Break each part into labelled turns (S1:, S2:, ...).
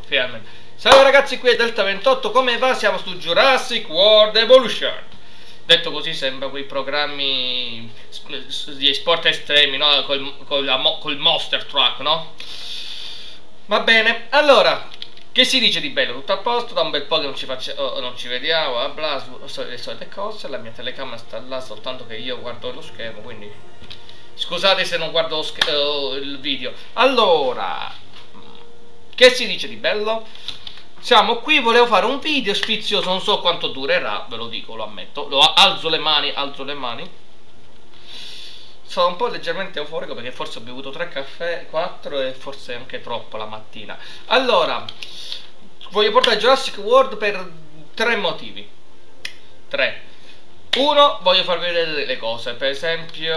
S1: finalmente. Salve ragazzi, qui è Delta28, come va? Siamo su Jurassic World Evolution. Detto così sembra quei programmi di sport estremi, no? Col Monster Truck, no? Va bene, allora, che si dice di bello? Tutto a posto, da un bel po' che non ci vediamo, bla, le solite cose, la mia telecamera sta là, soltanto che io guardo lo schermo, quindi scusate se non guardo il video. Allora, che si dice di bello? Siamo qui, volevo fare un video sfizioso, non so quanto durerà, ve lo dico, lo ammetto. Alzo le mani, alzo le mani. Sono un po' leggermente euforico perché forse ho bevuto 3 caffè, 4 e forse anche troppo la mattina. Allora, voglio portare Jurassic World per 3 motivi. 3. Uno, voglio farvi vedere le cose, per esempio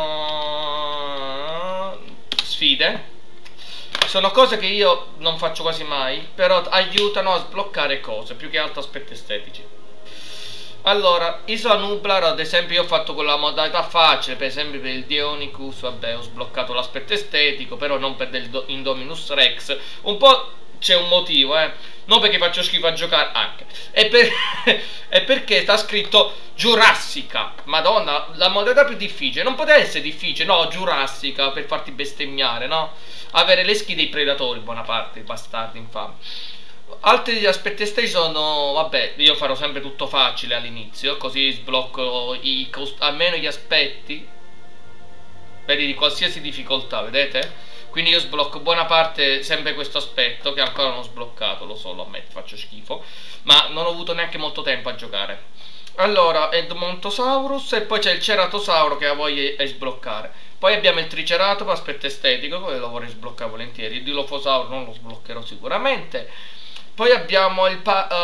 S1: sfide. Sono cose che io non faccio quasi mai, però aiutano a sbloccare cose, più che altro aspetti estetici. Allora, Isola Nublar, ad esempio, io ho fatto con la modalità facile, per esempio per il Dionicus, vabbè, ho sbloccato l'aspetto estetico, però non per del Indominus Rex. Un po' c'è un motivo, non perché faccio schifo a giocare, anche. È perché sta scritto Jurassica. Madonna, la modalità più difficile. Non poteva essere difficile, no, Jurassica, per farti bestemmiare, no? Avere le skin dei predatori, buona parte, bastardi infami. Altri aspetti estetici sono, vabbè, io farò sempre tutto facile all'inizio, così sblocco almeno gli aspetti, vedi, di qualsiasi difficoltà, vedete? Quindi io sblocco buona parte sempre questo aspetto che ancora non ho sbloccato, lo so, lo ammetto, faccio schifo, ma non ho avuto neanche molto tempo a giocare. Allora, Edmontosaurus e poi c'è il Ceratosauro che voglio sbloccare. Poi abbiamo il Triceratopo, aspetto estetico, quello lo vorrei sbloccare volentieri. Il Dilophosauro non lo sbloccherò sicuramente. Poi abbiamo il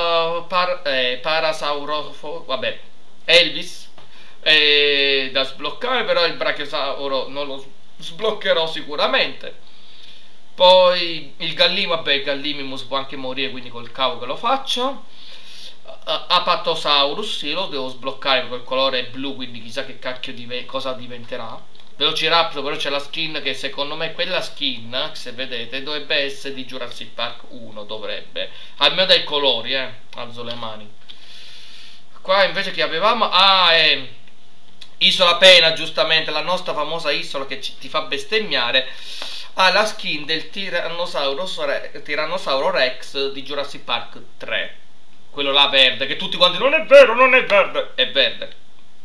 S1: Parasauro, vabbè, Elvis, da sbloccare, però il Brachiosauro non lo sbloccherò sicuramente. Poi il Gallimo, vabbè, il Gallimimus può anche morire, quindi col cavo che lo faccio. Apatosaurus, sì, lo devo sbloccare col colore blu, quindi chissà che cacchio cosa diventerà. Velociraptor, però c'è la skin che secondo me quella skin, se vedete, dovrebbe essere di Jurassic Park 1, dovrebbe. Almeno dai colori, alzo le mani. Qua invece che avevamo, Isola Pena, giustamente, la nostra famosa isola che ti fa bestemmiare, ha la skin del Tyrannosauro Rex di Jurassic Park 3. Quello là verde, che tutti quanti, non è vero, non è verde, è verde.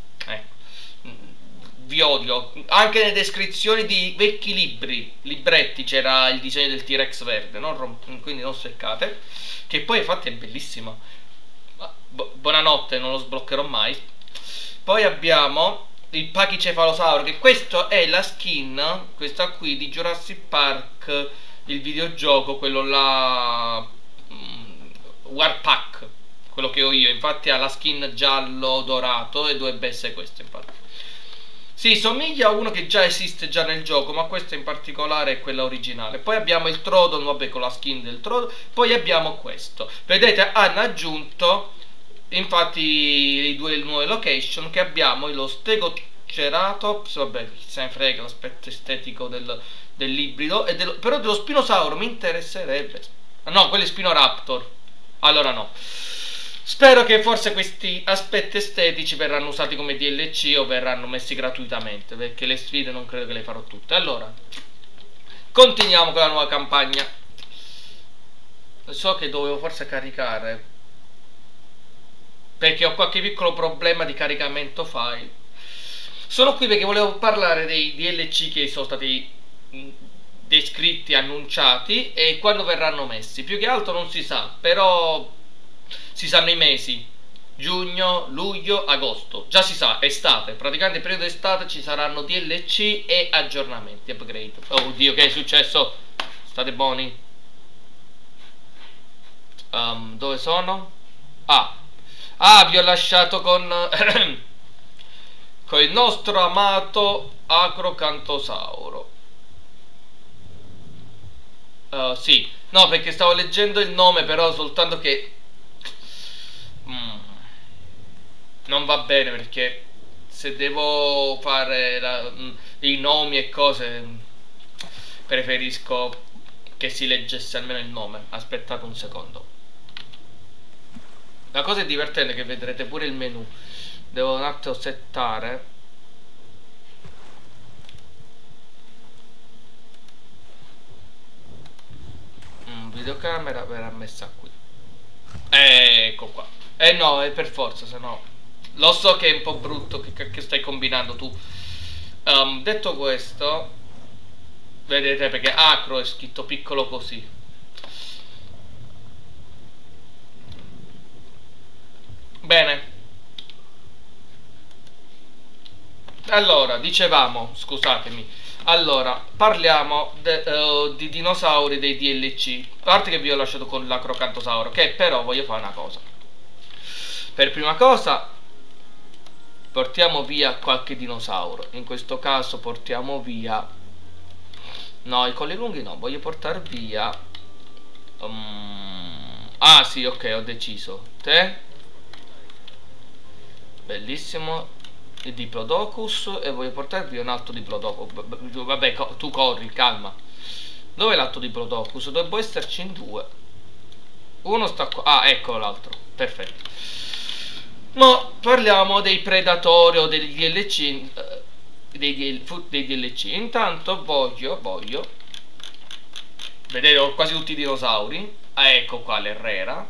S1: Vi odio. Anche nelle descrizioni di vecchi libretti c'era il disegno del T-Rex verde, quindi non seccate. Che poi infatti è bellissimo. Buonanotte, non lo sbloccherò mai. Poi abbiamo il Pachicefalosauro, che questo è la skin, questa qui, di Jurassic Park, il videogioco, quello là, Warpack, quello che ho io. Infatti ha la skin giallo dorato e dovrebbe essere questo, infatti. Sì, somiglia a uno che già esiste già nel gioco, ma questa in particolare è quella originale. Poi abbiamo il Trodon, vabbè, con la skin del Trodon. Poi abbiamo questo. Vedete, hanno aggiunto, infatti, i due nuove location, che abbiamo lo Stegoceratops, vabbè, chi se ne frega l'aspetto estetico dell'ibrido, però dello Spinosauro mi interesserebbe. No, quello è Spinoraptor. Allora no. Spero che forse questi aspetti estetici verranno usati come DLC o verranno messi gratuitamente, perché le sfide non credo che le farò tutte. Allora, continuiamo con la nuova campagna. So che dovevo forse caricare, perché ho qualche piccolo problema di caricamento file. Sono qui perché volevo parlare dei DLC che sono stati descritti, annunciati, e quando verranno messi. Più che altro non si sa, però si sanno i mesi: giugno, luglio, agosto. Già si sa, estate, praticamente il periodo estate ci saranno DLC e aggiornamenti, upgrade. Oh oddio, che è successo? State buoni? Dove sono? Vi ho lasciato con con il nostro amato Acrocanthosauro. Sì, no, perché stavo leggendo il nome, però soltanto che non va bene, perché se devo fare i nomi e cose preferisco che si leggesse almeno il nome. Aspettate un secondo. La cosa è divertente che vedrete pure il menu. Devo un attimo settare. Videocamera verrà messa qui. Ecco qua. No, è per forza, se no. Lo so che è un po' brutto che stai combinando tu. Detto questo, vedete perché acro è scritto piccolo così. Bene. Allora, dicevamo, scusatemi. Allora, parliamo di dinosauri dei DLC. A parte che vi ho lasciato con l'acrocantosauro, che però voglio fare una cosa. Per prima cosa portiamo via qualche dinosauro. In questo caso portiamo via... No, i colli lunghi no, voglio portare via... Ah sì, ok, ho deciso. Te? Bellissimo. Il Diplodocus. E voglio portare via un altro Diplodocus. Vabbè, tu corri, calma. Dov'è l'altro Diplodocus? Dovrebbe esserci in due. Uno sta qua. Ah, ecco l'altro. Perfetto. Ma parliamo dei predatori o dei DLC. Dei DLC. Intanto voglio vedete, ho quasi tutti i dinosauri. Ecco qua l'Herrera.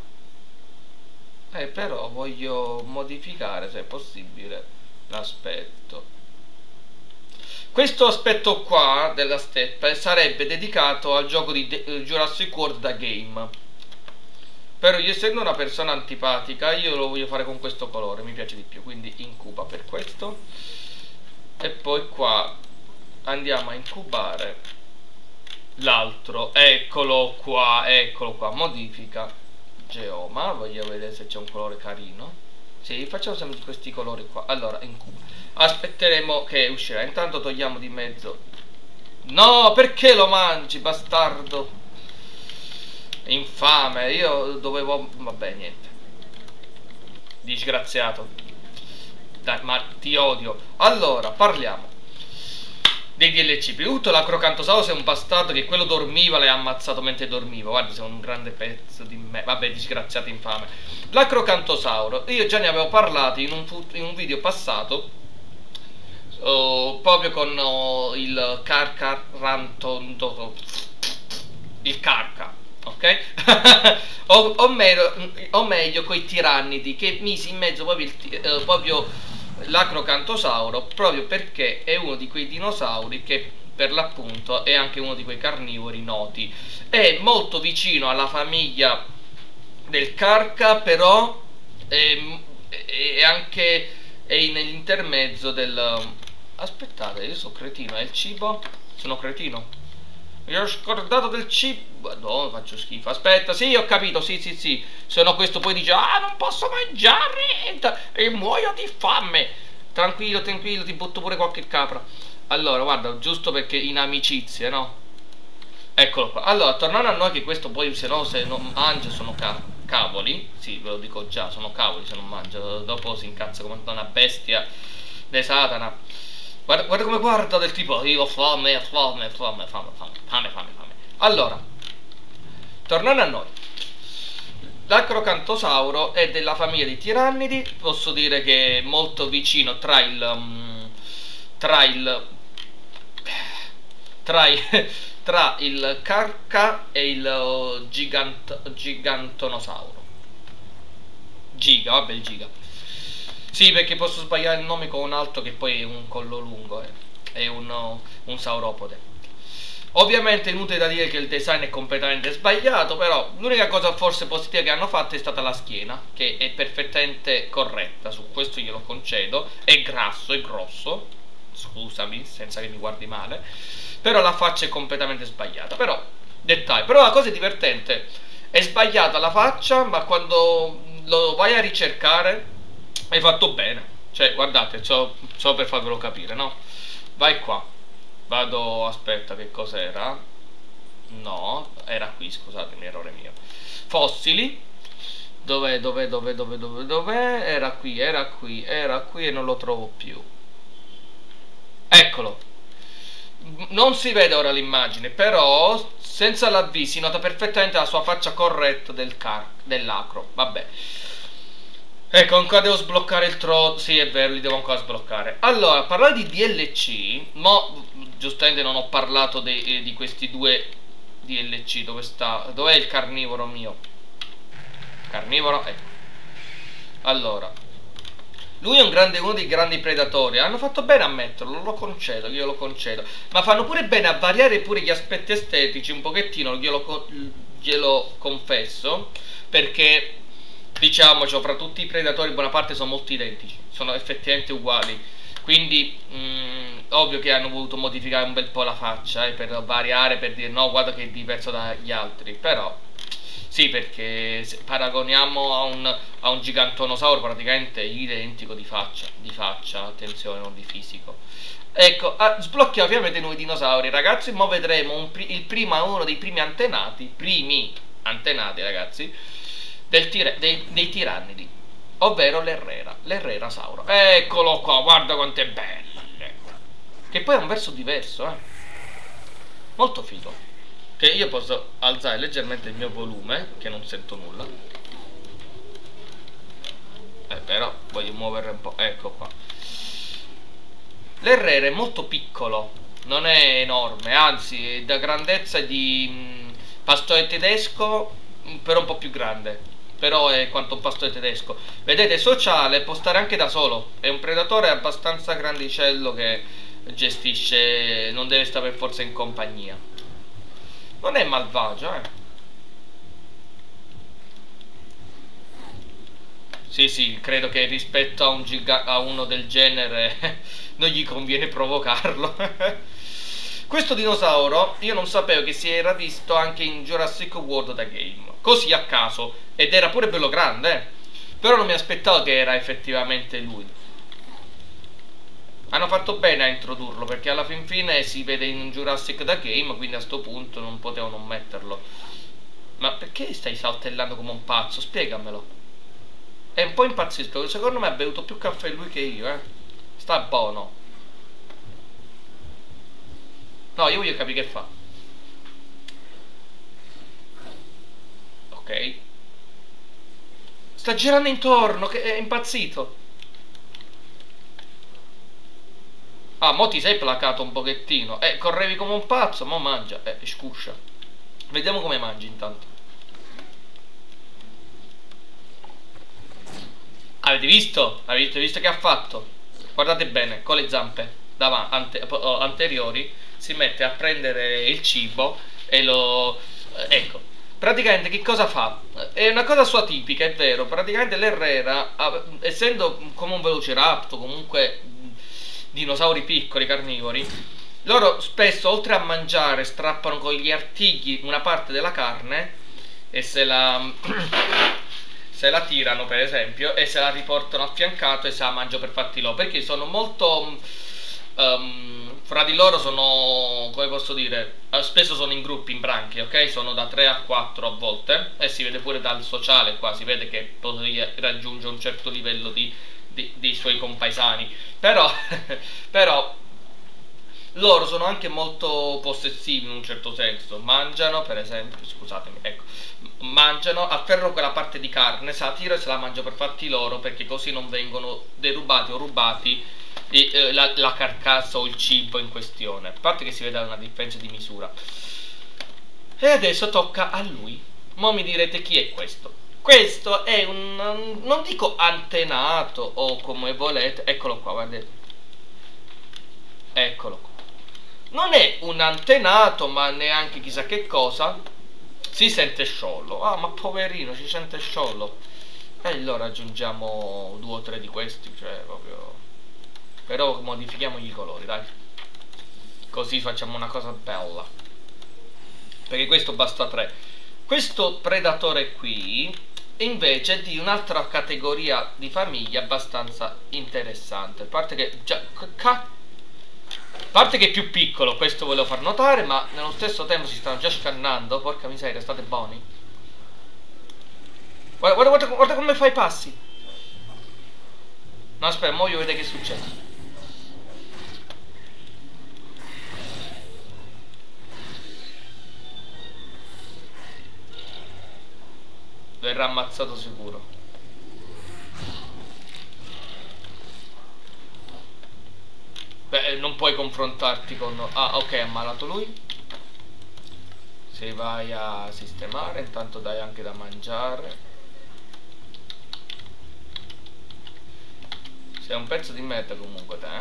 S1: Però voglio modificare, se è possibile, l'aspetto. Questo aspetto qua della steppa sarebbe dedicato al gioco di Jurassic World da game. Però io, essendo una persona antipatica, io lo voglio fare con questo colore, mi piace di più, quindi incuba per questo. E poi qua andiamo a incubare l'altro. Eccolo qua, modifica geoma. Voglio vedere se c'è un colore carino. Sì, facciamo sempre questi colori qua. Allora, incuba. Aspetteremo che uscirà. Intanto togliamo di mezzo. No, perché lo mangi, bastardo? Infame, io dovevo... Vabbè, niente. Disgraziato. Dai, ma ti odio. Allora, parliamo dei DLC. Prima di tutto l'acrocantosaurus è un bastardo che quello dormiva, l'hai ammazzato mentre dormiva. Guarda, sei un grande pezzo di me. Vabbè, disgraziato infame. L'acrocantosauro, io già ne avevo parlato in un video passato, proprio con il Carca, ok? o meglio coi tirannidi, che misi in mezzo proprio l'acrocantosauro, proprio perché è uno di quei dinosauri che per l'appunto è anche uno di quei carnivori noti. È molto vicino alla famiglia del Carca, però è anche nell'intermezzo del... Aspettate, io sono cretino, è il cibo? Sono cretino. Mi ho scordato del cibo. No, faccio schifo. Aspetta, sì, ho capito, sì. Se no questo poi dice, ah, non posso mangiare e muoio di fame. Tranquillo, ti butto pure qualche capra. Allora, guarda, giusto perché in amicizie, no? Eccolo qua. Allora, tornando a noi, che questo poi se non mangia sono cavoli. Sì, ve lo dico già, sono cavoli se non mangia. Dopo si incazza come una bestia de Satana. Guarda come guarda, del tipo, io ho fame. Allora, tornando a noi, l'acrocantosauro è della famiglia di tirannidi. Posso dire che è molto vicino tra il Carca e il gigantonosauro. Vabbè, il giga. Sì, perché posso sbagliare il nome con un altro che poi è un collo lungo, è un sauropode. Ovviamente è inutile da dire che il design è completamente sbagliato, però l'unica cosa forse positiva che hanno fatto è stata la schiena, che è perfettamente corretta, su questo glielo concedo. È grasso, è grosso, scusami, senza che mi guardi male, però la faccia è completamente sbagliata. Però, dettaglio, però la cosa è divertente, è sbagliata la faccia, ma quando lo vai a ricercare hai fatto bene. Cioè, guardate, so per farvelo capire, no? Vai qua. Vado, aspetta, che cos'era? No, era qui, scusatemi, errore mio. Fossili. Dov'è? Era qui e non lo trovo più. Eccolo. Non si vede ora l'immagine, però senza la V si nota perfettamente la sua faccia corretta dell'acro. Vabbè. Ecco, ancora devo sbloccare il tro... Sì, è vero, li devo ancora sbloccare. Allora, parlare di DLC, mo giustamente non ho parlato di questi due DLC. Dove sta? Dov'è il carnivoro mio? Carnivoro? Ecco. Allora, lui è uno dei grandi predatori. Hanno fatto bene a metterlo, lo concedo, io lo concedo. Ma fanno pure bene a variare pure gli aspetti estetici un pochettino, glielo confesso, perché diciamoci, fra tutti i predatori buona parte sono molto identici, sono effettivamente uguali. Quindi ovvio che hanno voluto modificare un bel po' la faccia, per variare, per dire no, guarda che è diverso dagli altri. Però sì, perché se paragoniamo a un gigantonosauro praticamente identico di faccia, attenzione, non di fisico. Ecco, sblocchiamo ovviamente nuovi dinosauri, ragazzi. Mo vedremo uno dei primi antenati, ragazzi, dei tirannidi, ovvero l'Errerasauro. Eccolo qua, guarda quanto è bello. Che poi è un verso diverso, molto figo. Che io posso alzare leggermente il mio volume, che non sento nulla. Però voglio muovere un po'. Ecco qua. L'Errera è molto piccolo, non è enorme, anzi è da grandezza di pastore tedesco, però un po' più grande. Però è quanto un pastore tedesco. Vedete, è sociale, può stare anche da solo. È un predatore abbastanza grandicello che gestisce, non deve stare per forza in compagnia. Non è malvagio, Sì, credo che rispetto a uno del genere non gli conviene provocarlo. Questo dinosauro io non sapevo che si era visto anche in Jurassic World The Game, così a caso, ed era pure bello grande, però non mi aspettavo che era effettivamente lui. Hanno fatto bene a introdurlo, perché alla fin fine si vede in Jurassic The Game, quindi a sto punto non potevo non metterlo. Ma perché stai saltellando come un pazzo? Spiegamelo. È un po' impazzito, secondo me ha bevuto più caffè lui che io, Sta buono. No, io voglio capire che fa. Ok. Sta girando intorno, che è impazzito. Ah, mo ti sei placato un pochettino. Correvi come un pazzo, mo mangia. Scuscia. Vediamo come mangi intanto. Avete visto? Avete visto che ha fatto? Guardate bene, con le zampe anteriori si mette a prendere il cibo e lo... ecco, praticamente che cosa fa? È una cosa sua tipica, è vero. Praticamente l'Errera, essendo come un velociraptor, comunque dinosauri piccoli, carnivori, loro spesso oltre a mangiare strappano con gli artigli una parte della carne e se la tirano, per esempio, e se la riportano affiancato e se la mangiano per fatti loro, perché sono molto fra di loro, sono, come posso dire, spesso sono in gruppi, in branchi, ok? Sono da 3 a 4 a volte, e si vede pure dal sociale qua, si vede che poi raggiunge un certo livello dei suoi compaesani, però però loro sono anche molto possessivi in un certo senso. Mangiano, per esempio, scusatemi, ecco, mangiano, afferrano quella parte di carne, se la tirano e se la mangiano per fatti loro, perché così non vengono derubati o rubati la carcassa o il cibo in questione. A parte che si vede una differenza di misura. E adesso tocca a lui. Mo mi direte chi è questo. Questo è non dico antenato o come volete. Eccolo qua, guardate. Eccolo qua. Non è un antenato, ma neanche chissà che cosa. Si sente sciollo. Ah, ma poverino, si sente sciollo. E allora aggiungiamo 2 o 3 di questi, cioè proprio. Però modifichiamogli i colori, dai. Così facciamo una cosa bella. Perché questo basta 3. Questo predatore qui invece è di un'altra categoria di famiglia abbastanza interessante. A parte che è più piccolo, questo volevo far notare, ma nello stesso tempo si stanno già scannando. Porca miseria, state buoni. Guarda come fai i passi. No, aspetta, mo' io vedo che succede. verrà ammazzato sicuro. Beh, non puoi confrontarti con... Ah, ok, ha ammalato lui. Se vai a sistemare, intanto dai anche da mangiare. Sei un pezzo di merda comunque te,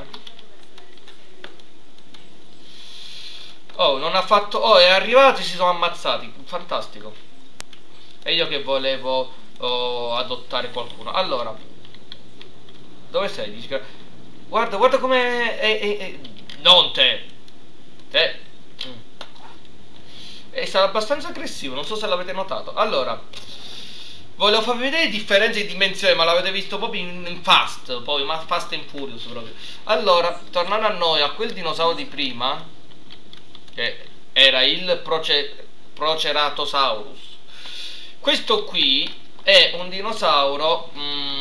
S1: Oh, non ha fatto... Oh, è arrivato e si sono ammazzati. Fantastico. E io che volevo adottare qualcuno. Allora, dove sei? Dici che... Guarda, guarda come... Non te. Te. È stato abbastanza aggressivo, non so se l'avete notato. Allora, volevo farvi vedere le differenze di dimensione, ma l'avete visto proprio in Fast, poi ma Fast and Furious proprio. Allora, tornando a noi, a quel dinosauro di prima, che era il Proceratosaurus. Questo qui è un dinosauro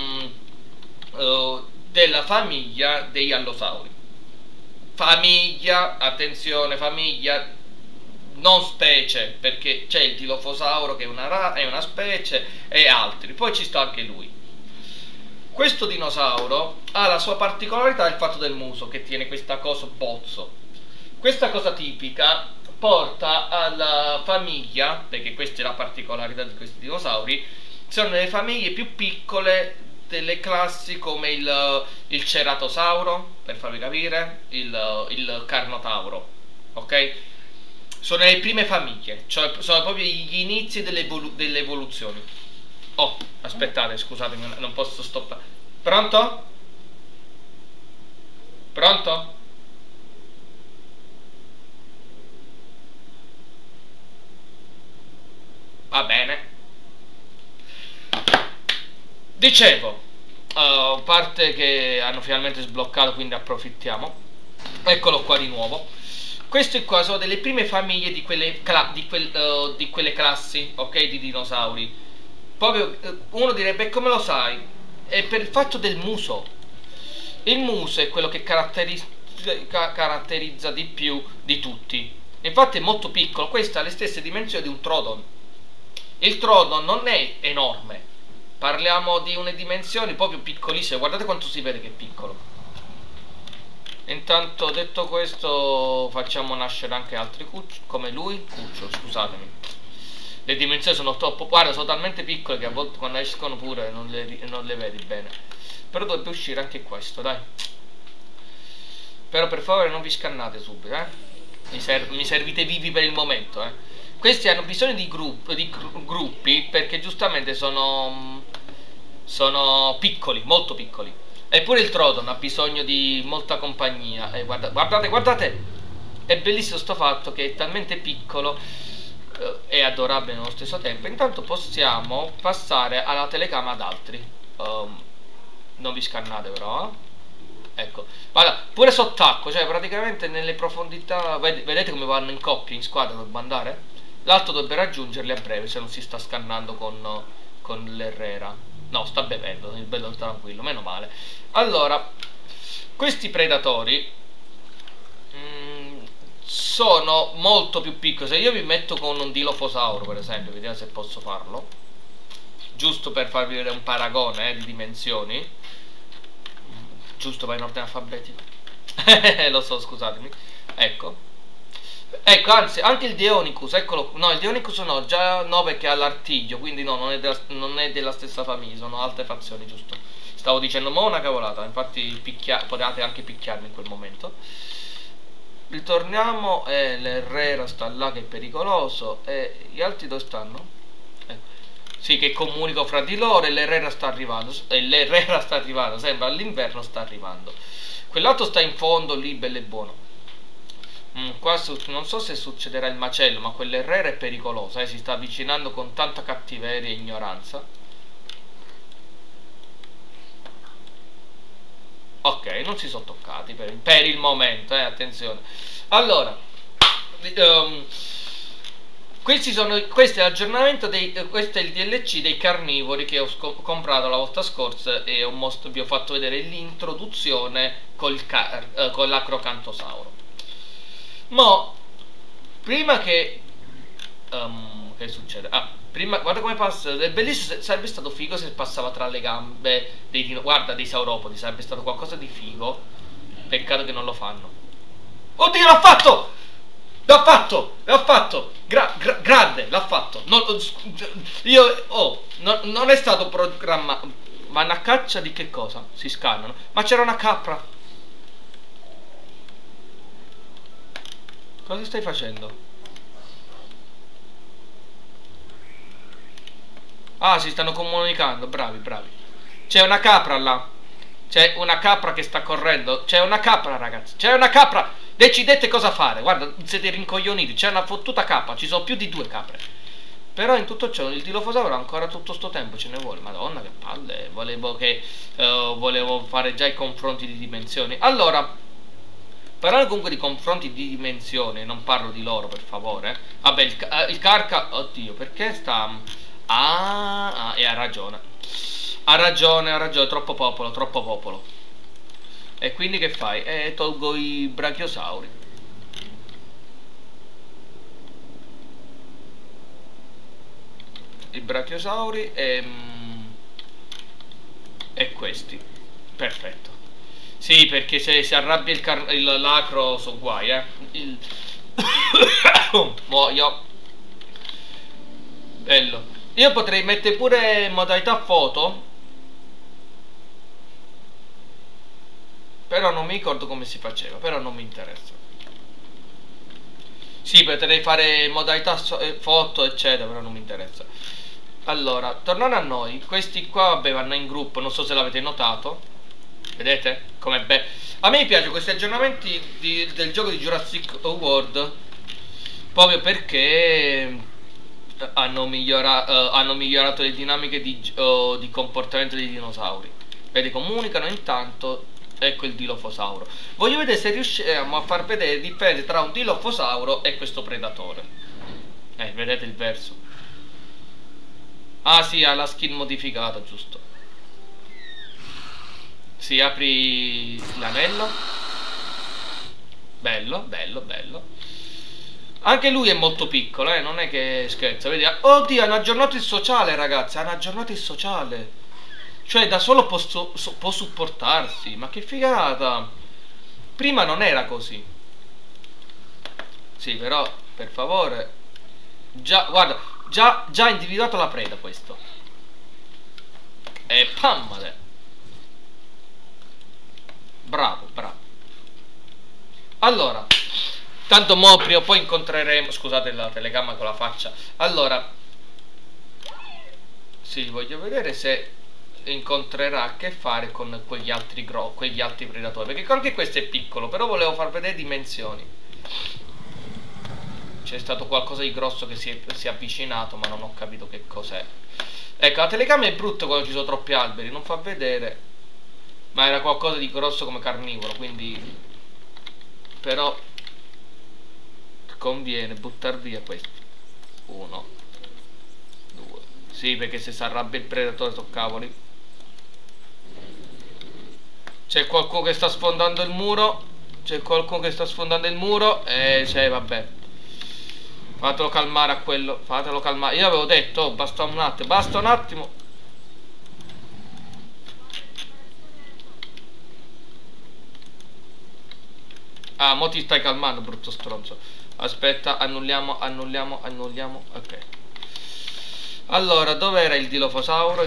S1: della famiglia degli allosauri. Famiglia, attenzione, famiglia, non specie, perché c'è il Dilophosauro che è una specie e altri, poi ci sta anche lui. Questo dinosauro ha la sua particolarità, il fatto del muso, che tiene questa cosa bozzo. Questa cosa tipica porta alla famiglia, perché questa è la particolarità di questi dinosauri, sono le famiglie più piccole delle classi come il Ceratosauro, per farvi capire, il Carnotauro, ok? Sono le prime famiglie, cioè sono proprio gli inizi delle evoluzioni. Oh, aspettate, scusatemi, non posso stoppare. Pronto? Pronto? Va bene. Dicevo, a parte che hanno finalmente sbloccato, quindi approfittiamo. Eccolo qua di nuovo. Queste qua sono delle prime famiglie di quelle classi, ok, di dinosauri. Proprio uno direbbe, come lo sai? È per il fatto del muso. Il muso è quello che caratterizza di più di tutti. Infatti è molto piccolo, questa ha le stesse dimensioni di un Troodon. Il Troodon non è enorme, parliamo di une dimensioni proprio piccolissime, guardate quanto si vede che è piccolo. Intanto, detto questo, facciamo nascere anche altri cuccioli, come lui, cucciolo, scusatemi. Le dimensioni sono troppo, guarda, sono talmente piccole che a volte quando escono pure non le vedi bene. Però dovrebbe uscire anche questo, dai. Però per favore non vi scannate subito, mi servite vivi per il momento, Questi hanno bisogno di gruppi perché giustamente sono piccoli, molto piccoli. Eppure il Troodon ha bisogno di molta compagnia. Guardate, guardate! È bellissimo sto fatto che è talmente piccolo e adorabile nello stesso tempo. Intanto possiamo passare alla telecamera ad altri. Non vi scannate però, ecco. Guarda, pure sott'acqua, cioè praticamente nelle profondità. Vedete come vanno in coppia, in squadra, dovrebbe andare? L'altro dovrebbe raggiungerli a breve se non si sta scannando con l'Herrera. No, sta bevendo, il bello tranquillo, meno male. Allora, questi predatori sono molto più piccoli. Se io vi metto con un Dilophosauro, per esempio, vediamo se posso farlo, giusto per farvi vedere un paragone di dimensioni, giusto per in ordine alfabetico. Lo so, scusatemi. Ecco. Ecco, anzi, anche il Deinonychus, eccolo. No, il Deinonychus no, già no, perché ha l'artiglio, quindi no, non è della stessa famiglia, sono altre fazioni, giusto. Stavo dicendo mo' una cavolata, infatti potevate anche picchiarmi in quel momento. Ritorniamo, l'Herrera sta là che è pericoloso, e gli altri dove stanno? Sì, che comunicano fra di loro, e l'Herrera sta arrivando, sembra all'inverno sta arrivando. Quell'altro sta in fondo lì, bello e buono. Qua non so se succederà il macello, ma quell'Herrera è pericolosa, si sta avvicinando con tanta cattiveria e ignoranza. Ok, non si sono toccati per il momento, attenzione. Allora, questo è l'aggiornamento questo è il DLC dei carnivori che ho comprato la volta scorsa e vi ho fatto vedere l'introduzione con l'acrocantosauro. Mo, prima che succede? Prima, guarda come passa. È bellissimo. Sarebbe stato figo se passava tra le gambe guarda, dei sauropodi. Sarebbe stato qualcosa di figo. Peccato che non lo fanno. Oddio, l'ha fatto! L'ha fatto! L'ha fatto! Grande, l'ha fatto. Non è stato programmato. Vanno a caccia di che cosa? Si scannano. Ma c'era una capra. Cosa stai facendo? Ah, si stanno comunicando, bravi, bravi. C'è una capra là. C'è una capra che sta correndo. C'è una capra, ragazzi. C'è una capra. Decidete cosa fare. Guarda, siete rincoglioniti. C'è una fottuta capra. Ci sono più di 2 capre. Però in tutto ciò il Dilophosauro ancora tutto sto tempo ce ne vuole. Madonna, che palle. Volevo fare già i confronti di dimensioni. Allora, parlando comunque di confronti di dimensioni, non parlo di loro, per favore. Vabbè, il Carca. Oddio, perché sta... e ha ragione. Ha ragione, troppo popolo, troppo popolo. E quindi che fai? Tolgo i brachiosauri. I brachiosauri e questi. Perfetto. Sì, perché se si arrabbia l'acro so guai, muoio. Bello. Io potrei mettere pure modalità foto. Però non mi ricordo come si faceva. Però non mi interessa. Sì, potrei fare modalità foto eccetera. Però non mi interessa. Allora, tornando a noi. Questi qua vabbè vanno in gruppo. Non so se l'avete notato. Vedete? Com'è bello. A me piace questi aggiornamenti del gioco di Jurassic World. Proprio perché hanno migliorato le dinamiche di comportamento dei dinosauri. Vedi, comunicano intanto. Ecco il Dilophosauro. Voglio vedere se riusciamo a far vedere la differenza tra un Dilophosauro e questo predatore. Vedete il verso. Ah sì, ha la skin modificata, giusto. Si apri l'anello. Bello, bello, bello. Anche lui è molto piccolo, non è che scherza. Vedi? Oddio, hanno aggiornato il sociale, ragazzi. Hanno aggiornato il sociale. Cioè, da solo può supportarsi. Ma che figata. Prima non era così. Sì, però, per favore. Guarda, già individuato la preda questo. E pammale. Bravo, bravo. Allora, tanto mo prima o poi incontreremo. Scusate la telecamera con la faccia. Allora, sì, voglio vedere se incontrerà a che fare con quegli altri predatori. Perché anche questo è piccolo. Però volevo far vedere dimensioni. C'è stato qualcosa di grosso che si è avvicinato, ma non ho capito che cos'è. Ecco, la telecamera è brutta quando ci sono troppi alberi, non fa vedere. Ma era qualcosa di grosso come carnivoro, quindi... Però... conviene buttare via questo. 1 2. Sì, perché se si arrabbia il predatore so cavoli. C'è qualcuno che sta sfondando il muro. C'è qualcuno che sta sfondando il muro. Cioè vabbè. Fatelo calmare a quello. Fatelo calmare. Io avevo detto, basta un attimo. Basta un attimo. Ah, mo ti stai calmando, brutto stronzo. Aspetta, annulliamo. Ok. Allora, dov'era il Dilophosauro?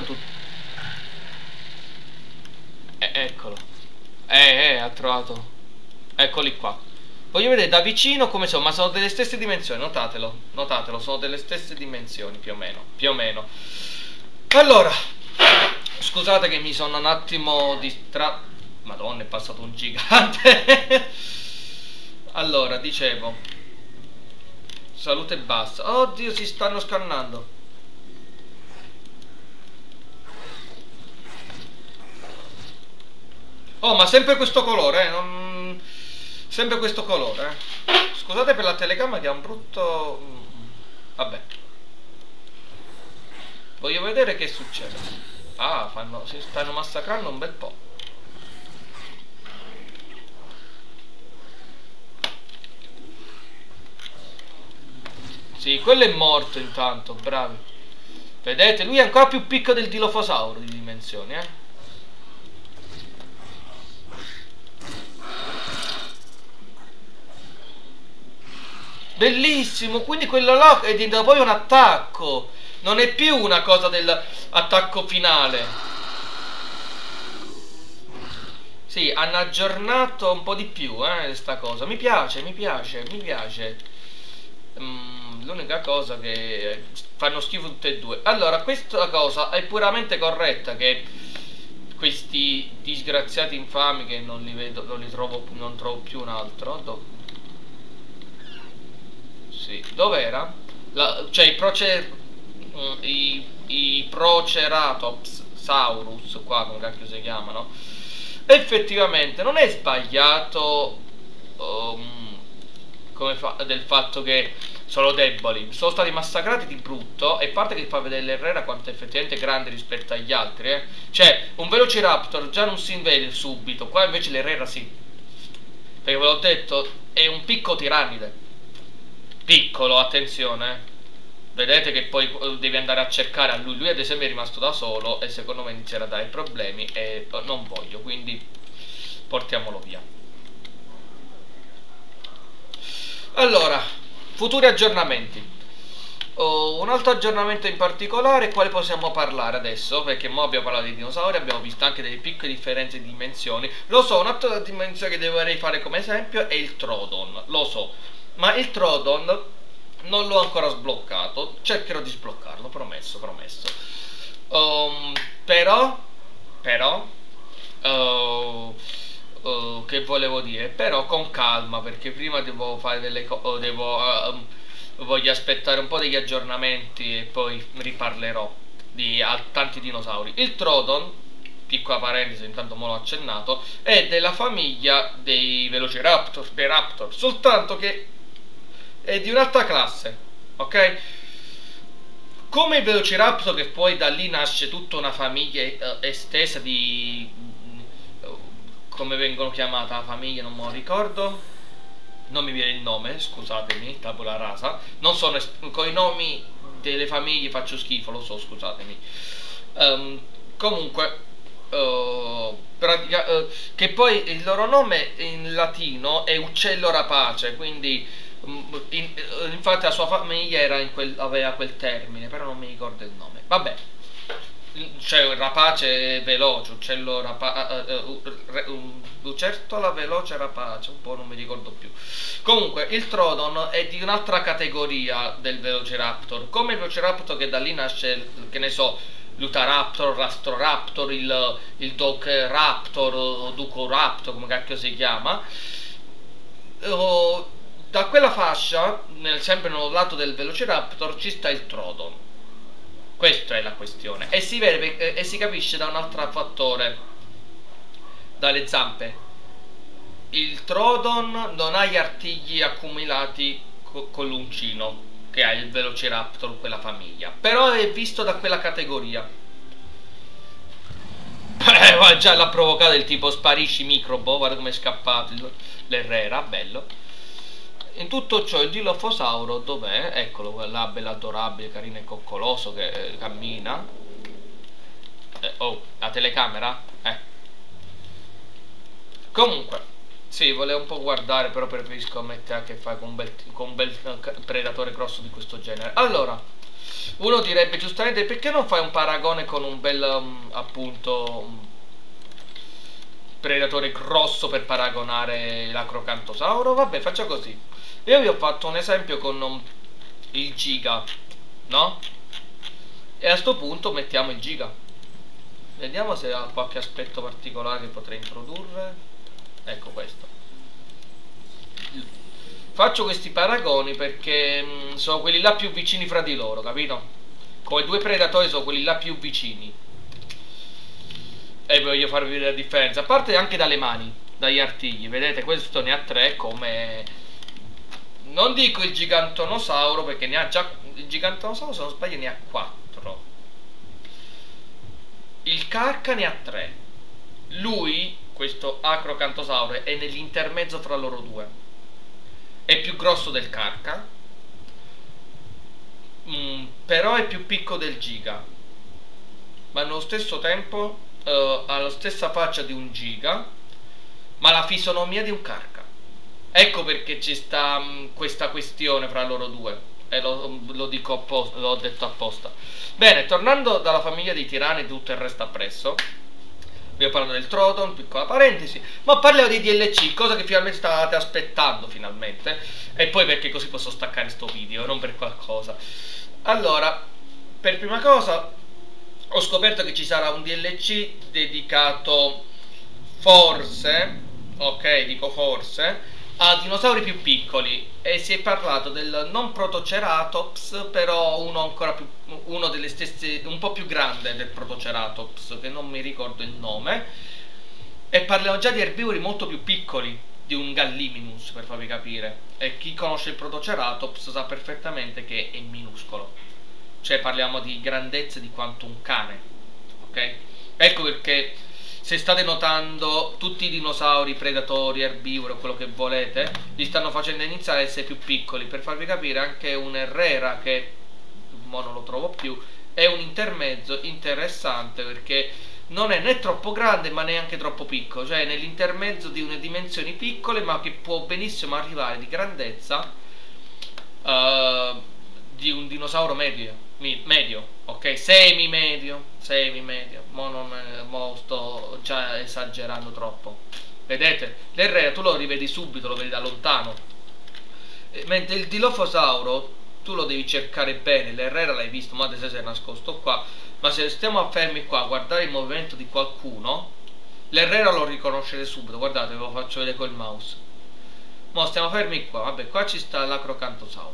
S1: Eccolo. Ha trovato. Eccoli qua. Voglio vedere da vicino come sono, ma sono delle stesse dimensioni, notatelo, sono delle stesse dimensioni, più o meno. Allora, scusate che mi sono un attimo distratto. Madonna, è passato un gigante. Allora, dicevo, salute bassa. Oddio, si stanno scannando. Oh, ma sempre questo colore, sempre questo colore, Scusate per la telecamera che ha un brutto... Vabbè. Voglio vedere che succede. Ah, si stanno massacrando un bel po'. Sì, quello è morto intanto, bravi. Vedete, lui è ancora più piccolo del Dilophosauro di dimensioni, Bellissimo, quindi quello là è diventato poi un attacco. Non è più una cosa dell'attacco finale. Sì, hanno aggiornato un po' di più, questa cosa. Mi piace, mi piace, mi piace. L'unica cosa che fanno schifo tutte e due. Allora, questa cosa è puramente corretta, che questi disgraziati infami, che non li vedo, non trovo più un altro. Sì, dov'era? Cioè i Proceratops Saurus, qua come cacchio si chiamano. Effettivamente non è sbagliato del fatto che sono deboli, sono stati massacrati di brutto, e a parte che fa vedere l'Herrera quanto è effettivamente grande rispetto agli altri, Cioè, un Velociraptor già non si vede subito, qua invece l'Herrera sì. Perché ve l'ho detto, è un picco tirannide. Piccolo, attenzione. Vedete che poi devi andare a cercare a lui. Lui ad esempio è rimasto da solo e secondo me inizierà a dare problemi e non voglio, quindi portiamolo via. Allora, futuri aggiornamenti. Un altro aggiornamento in particolare, quale possiamo parlare adesso? Perché mo abbiamo parlato dei dinosauri, abbiamo visto anche delle piccole differenze di dimensioni. Lo so, un'altra dimensione che dovrei fare come esempio è il Troodon, lo so. Ma il Troodon non l'ho ancora sbloccato, cercherò di sbloccarlo, promesso. Che volevo dire? Però con calma, perché prima devo fare delle cose, voglio aspettare un po' degli aggiornamenti e poi riparlerò di tanti dinosauri. Il Troodon, piccola parentesi, intanto me l'ho accennato, è della famiglia dei Velociraptor, dei Raptor, soltanto che è di un'altra classe, ok? Come il Velociraptor, che poi da lì nasce tutta una famiglia estesa di... come vengono chiamata la famiglia, non me lo ricordo, non mi viene il nome, scusatemi, tabula rasa, non sono con i nomi delle famiglie faccio schifo, lo so, scusatemi. Comunque che poi il loro nome in latino è uccello rapace, quindi infatti la sua famiglia era aveva quel termine, però non mi ricordo il nome. Vabbè, cioè rapace veloce, uccello lucertola veloce rapace, un po' non mi ricordo più. Comunque il Troodon è di un'altra categoria del Velociraptor, come il Velociraptor che da lì nasce, che ne so, l'Utaraptor, Rastroraptor, il Docraptor o Ducoraptor, come cacchio si chiama. Da quella fascia, sempre nel lato del Velociraptor, ci sta il Troodon. Questa è la questione. E si vede e si capisce da un altro fattore, dalle zampe. Il Troodon non ha gli artigli accumulati con l'uncino che ha il Velociraptor, quella famiglia, però è visto da quella categoria. Già l'ha provocato il tipo sparisci microbo, guarda come è scappato l'Herrera, bello. In tutto ciò il Dilophosauro dov'è? Eccolo, quella bello adorabile, carino e coccoloso che cammina. Oh, la telecamera? Comunque, sì, volevo un po' guardare, però preferisco mettere a che fare con un bel predatore grosso di questo genere. Allora, uno direbbe giustamente, perché non fai un paragone con un bel, appunto, predatore grosso per paragonare l'Acrocanthosauro? Vabbè, faccio così. Io vi ho fatto un esempio con il Giga, no? E a sto punto mettiamo il Giga. Vediamo se ha qualche aspetto particolare che potrei introdurre. Ecco questo. Faccio questi paragoni perché sono quelli là più vicini fra di loro, capito? Come due predatori sono quelli là più vicini. E voglio farvi vedere la differenza. A parte anche dalle mani, dagli artigli. Vedete, questo ne ha 3 come... Non dico il Gigantonosauro perché ne ha già... Il Gigantonosauro, se non sbaglio, ne ha 4. Il Carca ne ha 3. Lui, questo Acrocanthosauro, è nell'intermezzo fra loro due. È più grosso del Carca, però è più piccolo del giga, ma nello stesso tempo ha la stessa faccia di un giga, ma la fisonomia di un carca. Ecco perché ci sta questa questione fra loro due. E lo dico apposta, l'ho detto apposta. Bene, tornando dalla famiglia dei tirani e tutto il resto appresso, abbiamo parlato del Troton, piccola parentesi, ma parliamo di DLC, cosa che finalmente stavate aspettando finalmente, e poi perché così posso staccare sto video, non per qualcosa. Allora, per prima cosa ho scoperto che ci sarà un DLC dedicato forse, ok, dico forse, a dinosauri più piccoli, e si è parlato del non Protoceratops, però uno ancora più, uno delle stesse, un po' più grande del Protoceratops, che non mi ricordo il nome, e parliamo già di erbivori molto più piccoli di un Gallimimus, per farvi capire, e chi conosce il Protoceratops sa perfettamente che è minuscolo, cioè parliamo di grandezze di quanto un cane, ok? Ecco perché se state notando tutti i dinosauri, predatori, erbivori, quello che volete, li stanno facendo iniziare a essere più piccoli. Per farvi capire, anche un Herrera, che mo non lo trovo più, è un intermezzo interessante, perché non è né troppo grande ma neanche troppo piccolo, cioè nell'intermezzo di une dimensioni piccole, ma che può benissimo arrivare di grandezza di un dinosauro medio, ok? Semi-medio, mo sto già esagerando troppo. Vedete? L'Herrera tu lo rivedi subito, lo vedi da lontano, mentre il Dilophosauro tu lo devi cercare bene. L'Herrera l'hai visto, ma adesso si è nascosto qua, ma se stiamo fermi qua a guardare il movimento di qualcuno, l'Herrera lo riconoscete subito. Guardate, ve lo faccio vedere col mouse. Mo stiamo fermi qua, vabbè, qua ci sta l'Acrocanthosauro.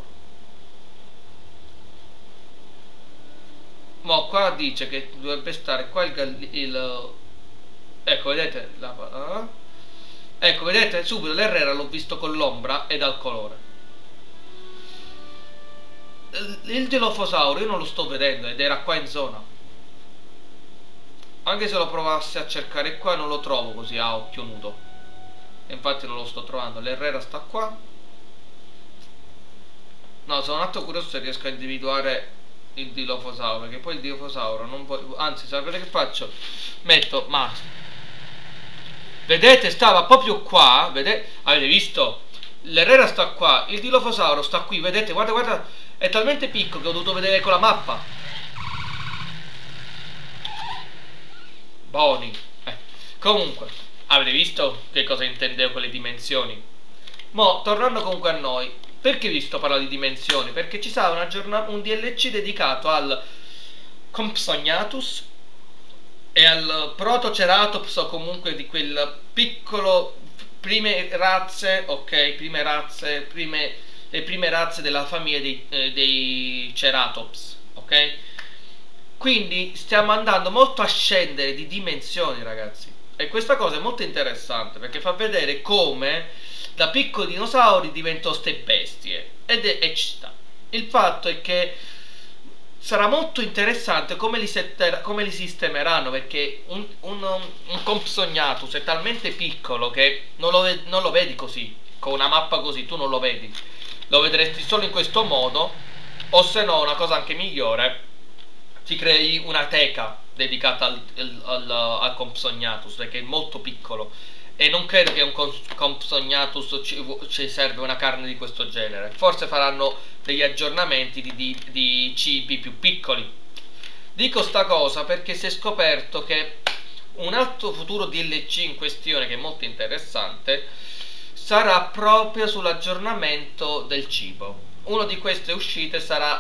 S1: Mo qua dice che dovrebbe stare qua ecco, vedete? Ecco, vedete? Subito l'Herrera l'ho visto con l'ombra e dal colore. Il Dilophosauro io non lo sto vedendo ed era qua in zona. Anche se lo provassi a cercare qua non lo trovo così a occhio nudo. E infatti non lo sto trovando. L'Herrera sta qua. No, sono un attimo curioso se riesco a individuare il Dilophosauro, perché poi il Dilophosauro non voglio, anzi sapete che faccio? Metto, ma vedete, stava proprio qua, vedete? Avete visto? L'Herrera sta qua, il Dilophosauro sta qui, vedete? Guarda, guarda, è talmente piccolo che ho dovuto vedere con la mappa. Buoni. Comunque, avete visto che cosa intendevo con le dimensioni? Mo, tornando comunque a noi, perché vi sto parlando di dimensioni? Perché ci sarà un DLC dedicato al Compsognathus e al Protoceratops, o comunque di quel piccolo, prime razze, ok, le prime razze della famiglia dei Ceratops, ok? Quindi stiamo andando molto a scendere di dimensioni, ragazzi, e questa cosa è molto interessante perché fa vedere come da piccoli dinosauri diventano ste bestie, e ci sta. Il fatto è che sarà molto interessante come li sistemeranno, perché un Compsognathus è talmente piccolo che non lo vedi così, con una mappa così tu non lo vedi, lo vedresti solo in questo modo, o se no una cosa anche migliore, ti crei una teca dedicata al Compsognathus, perché è molto piccolo e non credo che un Compsognathus ci serve una carne di questo genere. Forse faranno degli aggiornamenti di cibi più piccoli. Dico sta cosa perché si è scoperto che un altro futuro DLC in questione, che è molto interessante, sarà proprio sull'aggiornamento del cibo. Una di queste uscite sarà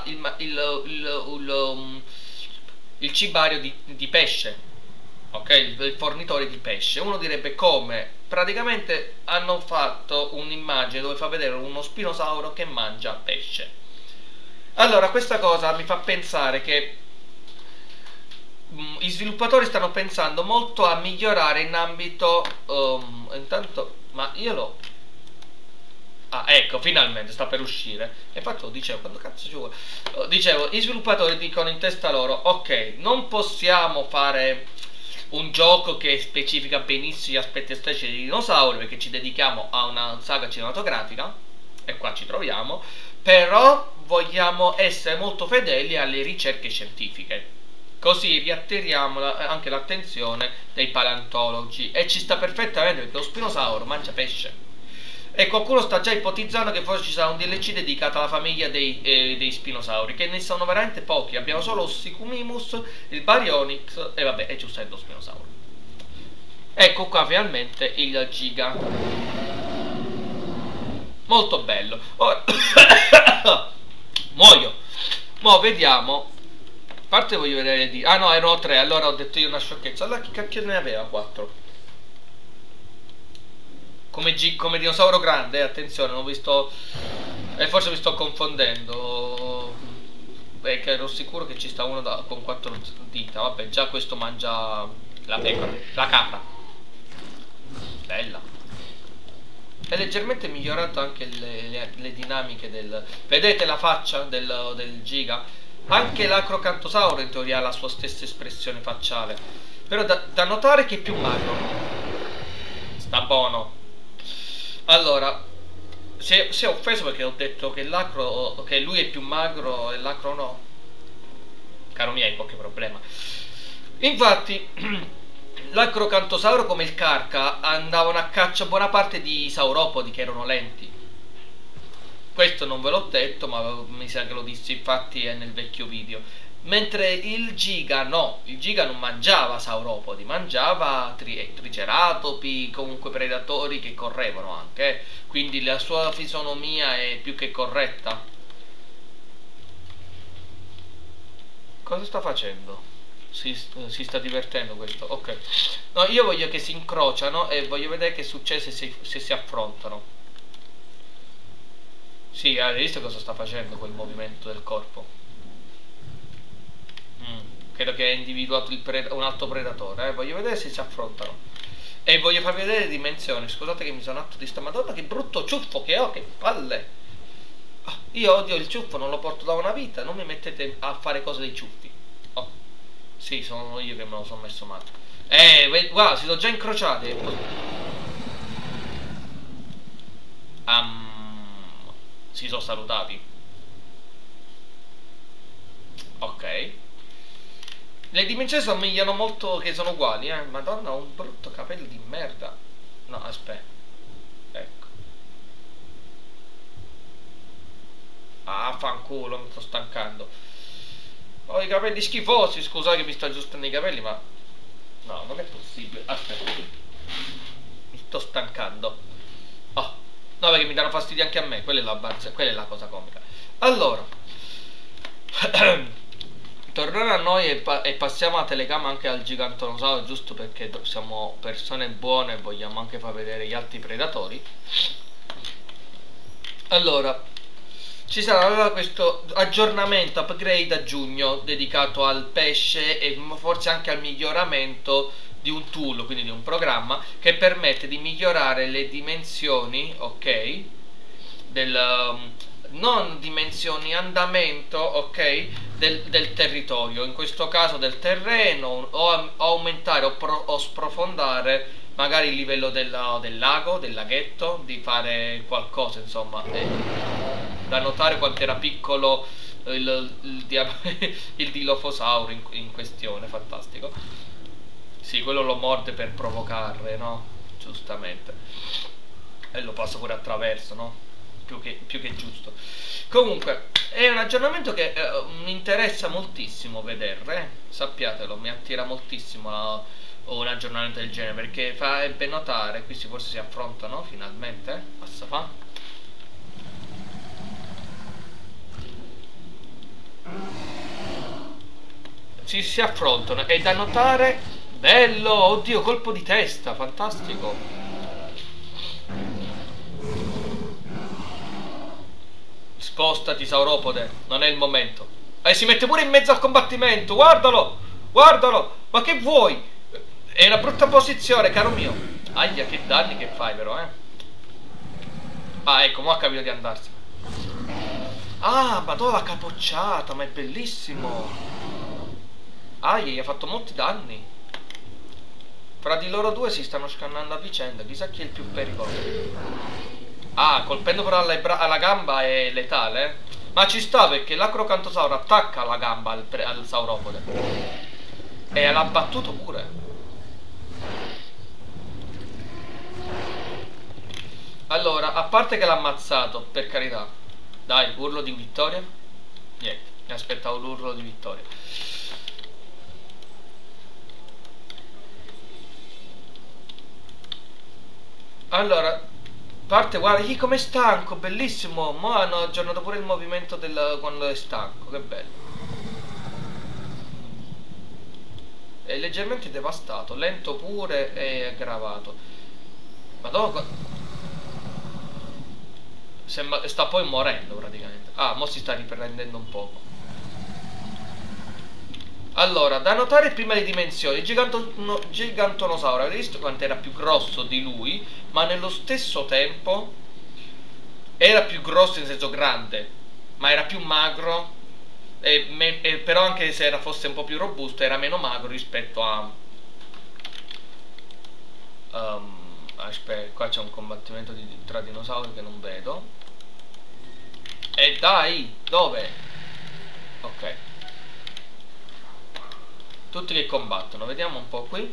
S1: il cibario di pesce, ok, il fornitore di pesce. Uno direbbe come? Praticamente hanno fatto un'immagine dove fa vedere uno spinosauro che mangia pesce. Allora questa cosa mi fa pensare che gli sviluppatori stanno pensando molto a migliorare in ambito intanto, ma io lo ecco, finalmente sta per uscire. E infatti lo dicevo, quando cazzo ci vuole? Dicevo, gli sviluppatori dicono in testa loro: ok, non possiamo fare un gioco che specifica benissimo gli aspetti estetici dei dinosauri, perché ci dedichiamo a una saga cinematografica e qua ci troviamo, però vogliamo essere molto fedeli alle ricerche scientifiche. Così riattiriamo anche l'attenzione dei paleontologi. E ci sta perfettamente, perché lo spinosauro mangia pesce. E qualcuno sta già ipotizzando che forse ci sarà un DLC dedicato alla famiglia dei spinosauri, che ne sono veramente pochi. Abbiamo solo Sicumimus, il Baryonyx e vabbè, è giusto lo spinosauro. Ecco qua finalmente il Giga. Molto bello. Ora muoio. Mo vediamo. A parte voglio vedere di... Ah no, erano 3, allora ho detto io una sciocchezza. Allora chi cacchio ne aveva 4? Come dinosauro grande, attenzione, non vi sto... forse mi sto confondendo. Perché ero sicuro che ci sta uno con 4 dita. Vabbè, già questo mangia la pecora, la capra. Bella. È leggermente migliorato anche le dinamiche del... Vedete la faccia del Giga? Anche l'acrocanthosauro in teoria ha la sua stessa espressione facciale. Però da notare che è più magro. Sta buono. Allora, si è offeso perché ho detto che che lui è più magro e l'acro no. Caro mio, hai qualche problema. Infatti, l'acrocanthosauro come il carca andavano a caccia buona parte di sauropodi che erano lenti. Questo non ve l'ho detto, ma mi sa che lo dissi, infatti è nel vecchio video. Mentre il Giga no, il Giga non mangiava sauropodi, mangiava triceratopi, comunque predatori che correvano anche, quindi la sua fisonomia è più che corretta. Cosa sta facendo? Si sta divertendo questo, ok. No, io voglio che si incrociano e voglio vedere che succede se si affrontano. Sì, hai visto cosa sta facendo quel movimento del corpo? Credo che ha individuato un altro predatore. Voglio vedere se si affrontano. E voglio farvi vedere le dimensioni. Scusate che mi sono atto di sta madonna, che brutto ciuffo che ho, che palle. Io odio il ciuffo, non lo porto da una vita. Non mi mettete a fare cose dei ciuffi. Oh, sì, sono io che me lo sono messo male. Guarda, si sono già incrociati. Si sono salutati. Ok. Le dimensioni somigliano molto, che sono uguali, Madonna, ho un brutto capello di merda. No, aspetta. Ecco. Ah, fanculo, mi sto stancando. Ho i capelli schifosi, scusate che mi sto aggiustando i capelli, ma... No, non è possibile. Aspetta. Mi sto stancando. Oh. No, perché mi danno fastidio anche a me, quella è la cosa comica. Allora. Tornare a noi e passiamo la telecamera anche al gigantanosauro, giusto perché siamo persone buone e vogliamo anche far vedere gli altri predatori. Allora, ci sarà questo aggiornamento, upgrade a giugno, dedicato al pesce e forse anche al miglioramento di un tool, quindi di un programma che permette di migliorare le dimensioni, ok, non dimensioni, andamento, ok, del territorio, in questo caso del terreno, o aumentare o sprofondare magari il livello del lago, del laghetto, di fare qualcosa, insomma. Da notare quanto era piccolo il Dilophosauro in questione, fantastico. Sì, quello lo morde per provocare, no? Giustamente. E lo passa pure attraverso, no? Più che giusto. Comunque è un aggiornamento che mi interessa moltissimo vedere, sappiatelo, mi attira moltissimo un aggiornamento del genere, perché fa ben notare, qui forse si affrontano finalmente, passa fa. Si affrontano, è da notare, bello, oddio, colpo di testa, fantastico. Spostati, sauropode, non è il momento. E si mette pure in mezzo al combattimento, guardalo, guardalo, ma che vuoi? È una brutta posizione, caro mio. Aia, che danni che fai però, Ah, ecco, mo ha capito di andarsene. Ah, madonna, la capocciata, ma è bellissimo. Aia, gli ha fatto molti danni. Fra di loro due si stanno scannando a vicenda, chissà chi è il più pericoloso. Ah, colpendo però alla gamba è letale, eh? Ma ci sta perché l'acrocantosaurio attacca la gamba al sauropode. E l'ha battuto pure. Allora, a parte che l'ha ammazzato, per carità. Dai, urlo di vittoria. Niente, mi aspettavo l'urlo di vittoria. Allora, parte, guarda, com'è stanco, bellissimo. Mo' hanno aggiornato pure il movimento quando è stanco, che bello. È leggermente devastato, lento pure e aggravato. Madonna, sta poi morendo praticamente. Ah, mo si sta riprendendo un poco. Allora, da notare prima le dimensioni, il gigantonosauro, avete visto quanto era più grosso di lui, ma nello stesso tempo era più grosso in senso grande, ma era più magro, però anche se fosse un po' più robusto era meno magro rispetto a... aspetta, qua c'è un combattimento tra dinosauri che non vedo. E dai, dove? Ok. Tutti che combattono, vediamo un po' qui.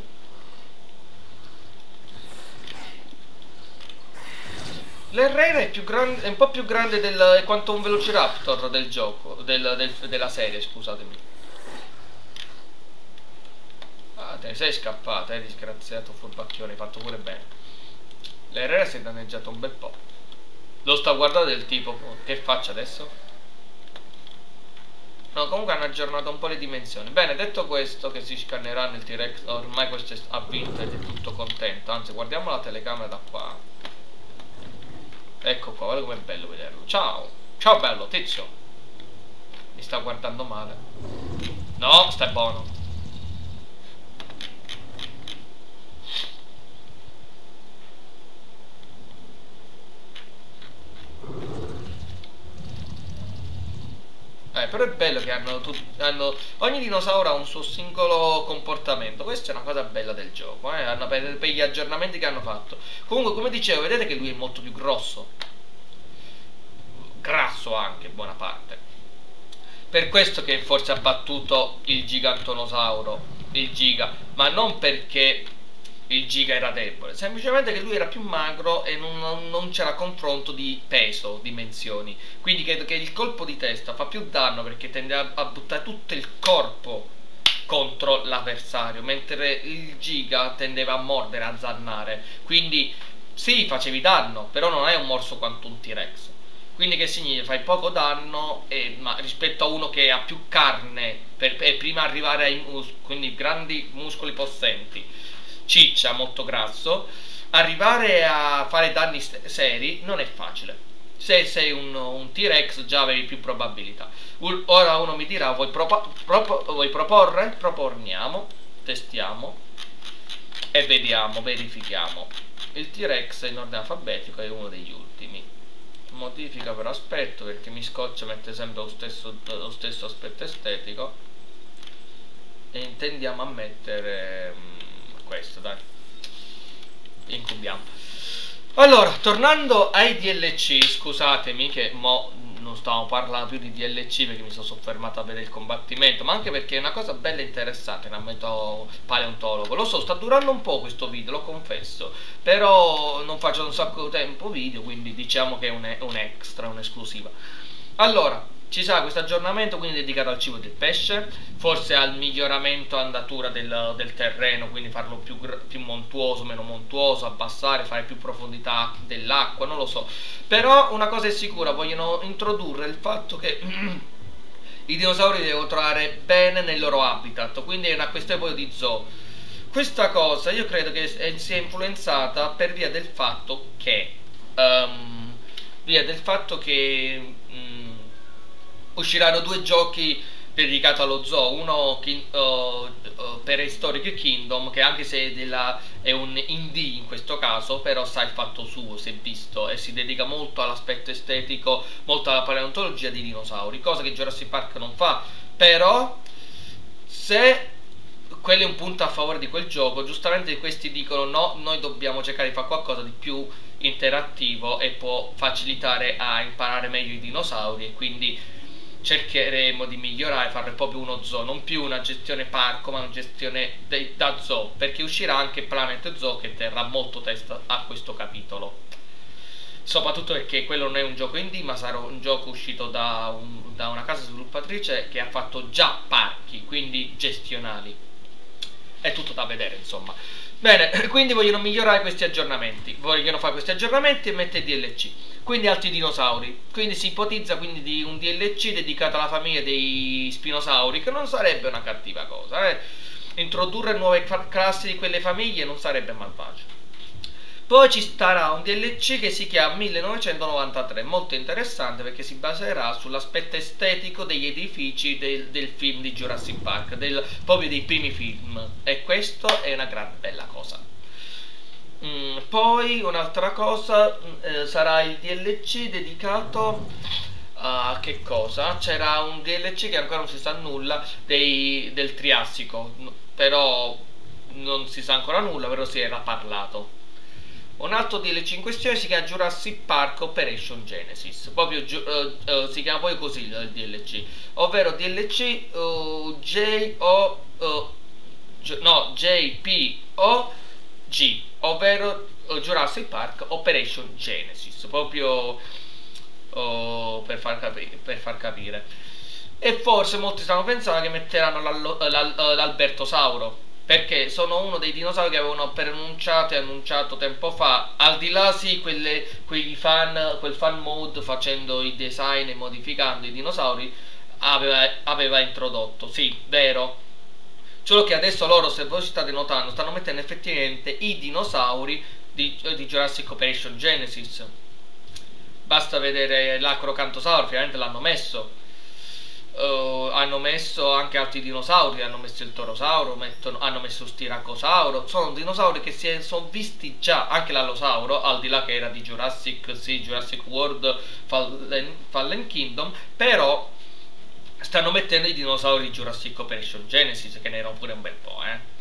S1: L'Herrera è più grande, è un po' più grande quanto un Velociraptor del gioco, della serie, scusatemi. Ah, te ne sei scappato, disgraziato furbacchione, hai fatto pure bene. L'Herrera si è danneggiato un bel po'. Lo sta guardando del tipo, che faccia adesso? No, comunque hanno aggiornato un po' le dimensioni. Bene, detto questo, che si scannerà nel T-Rex, ormai questo ha vinto ed è tutto contento. Anzi, guardiamo la telecamera da qua. Ecco qua, guarda com'è bello vederlo. Ciao, ciao bello, tizio. Mi sta guardando male. No, stai buono. Però è bello che ogni dinosauro ha un suo singolo comportamento. Questa è una cosa bella del gioco, per gli aggiornamenti che hanno fatto. Comunque, come dicevo, vedete che lui è molto più grosso. Grasso anche, buona parte. Per questo che forse ha battuto il gigantonosauro, il giga, ma non perché il giga era debole, semplicemente che lui era più magro e non c'era confronto di peso, dimensioni. Quindi credo che il colpo di testa fa più danno perché tende a buttare tutto il corpo contro l'avversario, mentre il giga tendeva a mordere, a zannare. Quindi sì, facevi danno, però non è un morso quanto un T-Rex. Quindi che significa? Fai poco danno, ma rispetto a uno che ha più carne per prima arrivare ai quindi grandi muscoli possenti, ciccia, molto grasso, arrivare a fare danni seri non è facile. Se sei un T-Rex già avevi più probabilità. Ora uno mi dirà, vuoi proporre? Proporniamo, testiamo e vediamo, verifichiamo. Il T-Rex in ordine alfabetico è uno degli ultimi. Modifica per aspetto, perché mi scoccia mette sempre lo stesso aspetto estetico, e intendiamo a mettere questo, dai, incubiamo. Allora, tornando ai DLC, scusatemi che mo non stavo parlando più di DLC perché mi sono soffermato a vedere il combattimento, ma anche perché è una cosa bella e interessante in ambito paleontologo. Lo so, sta durando un po' questo video, lo confesso, però non faccio da un sacco di tempo video, quindi diciamo che è un extra, un'esclusiva. Allora, ci sarà questo aggiornamento quindi dedicato al cibo del pesce, forse al miglioramento andatura del terreno, quindi farlo più montuoso, meno montuoso, abbassare, fare più profondità dell'acqua, non lo so. Però una cosa è sicura, vogliono introdurre il fatto che i dinosauri devono trovare bene nel loro habitat, quindi è una questione poi di zoo. Questa cosa io credo che sia influenzata per via del fatto che usciranno due giochi dedicati allo zoo, uno per Historic Kingdom, che anche se è un indie in questo caso, però sa il fatto suo, si è visto, e si dedica molto all'aspetto estetico, molto alla paleontologia di dinosauri, cosa che Jurassic Park non fa. Però se quello è un punto a favore di quel gioco, giustamente questi dicono no, noi dobbiamo cercare di fare qualcosa di più interattivo e può facilitare a imparare meglio i dinosauri, e quindi cercheremo di migliorare, fare proprio uno zoo, non più una gestione parco ma una gestione da zoo, perché uscirà anche Planet Zoo che terrà molto testa a questo capitolo, soprattutto perché quello non è un gioco indie ma sarà un gioco uscito da una casa sviluppatrice che ha fatto già parchi, quindi gestionali. È tutto da vedere, insomma. Bene, quindi vogliono migliorare questi aggiornamenti, vogliono fare questi aggiornamenti e mettere DLC, quindi altri dinosauri, quindi si ipotizza quindi di un DLC dedicato alla famiglia dei spinosauri, che non sarebbe una cattiva cosa, introdurre nuove classi di quelle famiglie non sarebbe malvagio. Poi ci starà un DLC che si chiama 1993, molto interessante perché si baserà sull'aspetto estetico degli edifici del film di Jurassic Park, proprio dei primi film, e questo è una gran bella cosa. Poi un'altra cosa, sarà il DLC dedicato a che cosa? C'era un DLC che ancora non si sa nulla del Triassico, però non si sa ancora nulla, però si era parlato. Un altro DLC in questione si chiama Jurassic Park Operation Genesis, proprio si chiama poi così il DLC, ovvero DLC JPOG, ovvero Jurassic Park Operation Genesis, proprio per far capire. E forse molti stanno pensando che metteranno l'Albertosauro, perché sono uno dei dinosauri che avevano preannunciato e annunciato tempo fa, al di là sì quel fan mode facendo i design e modificando i dinosauri aveva introdotto, sì, vero, solo che adesso loro, se voi state notando, stanno mettendo effettivamente i dinosauri di Jurassic Operation Genesis. Basta vedere l'Acrocantosauro, finalmente l'hanno messo. Hanno messo anche altri dinosauri, hanno messo il Torosauro, hanno messo il Stiracosauro. Sono dinosauri che sono visti già, anche l'Allosauro, al di là che era di Jurassic World Fallen Kingdom, però stanno mettendo i dinosauri di Jurassic Operation Genesis, che ne erano pure un bel po',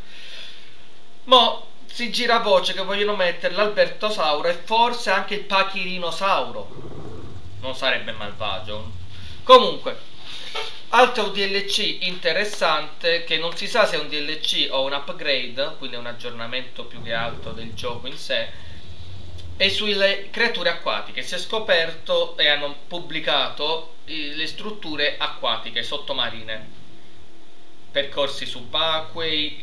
S1: Mo si gira voce che vogliono mettere l'Albertosauro e forse anche il Pachirinosauro. Non sarebbe malvagio. Comunque, altro DLC interessante, che non si sa se è un DLC o un upgrade, quindi è un aggiornamento più che altro del gioco in sé, è sulle creature acquatiche. Si è scoperto e hanno pubblicato le strutture acquatiche sottomarine, percorsi subacquei,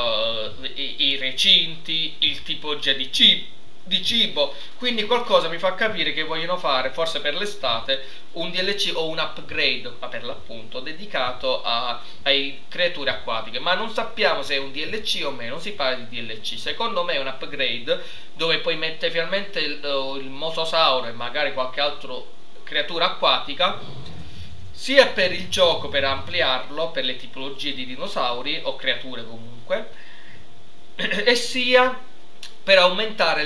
S1: i recinti, il tipologia di cibo, quindi qualcosa mi fa capire che vogliono fare, forse per l'estate, un DLC o un upgrade per l'appunto dedicato ai creature acquatiche, ma non sappiamo se è un DLC o meno, non si parla di DLC. Secondo me è un upgrade dove poi mette finalmente il mosasauro e magari qualche altra creatura acquatica, sia per il gioco, per ampliarlo per le tipologie di dinosauri o creature comunque, e sia per aumentare